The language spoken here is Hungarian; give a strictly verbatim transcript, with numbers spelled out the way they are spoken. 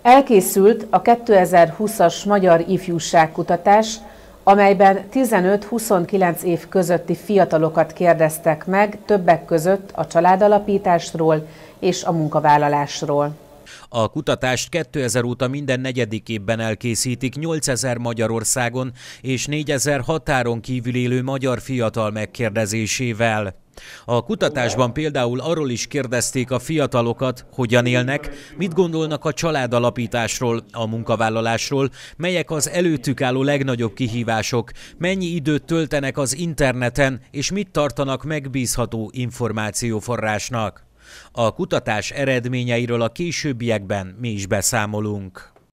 Elkészült a kétezer-húszas Magyar Ifjúságkutatás, amelyben tizenöt-huszonkilenc év közötti fiatalokat kérdeztek meg, többek között a családalapításról és a munkavállalásról. A kutatást kétezer óta minden negyedik évben elkészítik nyolcezer Magyarországon és négyezer határon kívül élő magyar fiatal megkérdezésével. A kutatásban például arról is kérdezték a fiatalokat, hogyan élnek, mit gondolnak a családalapításról, a munkavállalásról, melyek az előttük álló legnagyobb kihívások, mennyi időt töltenek az interneten, és mit tartanak megbízható információforrásnak. A kutatás eredményeiről a későbbiekben mi is beszámolunk.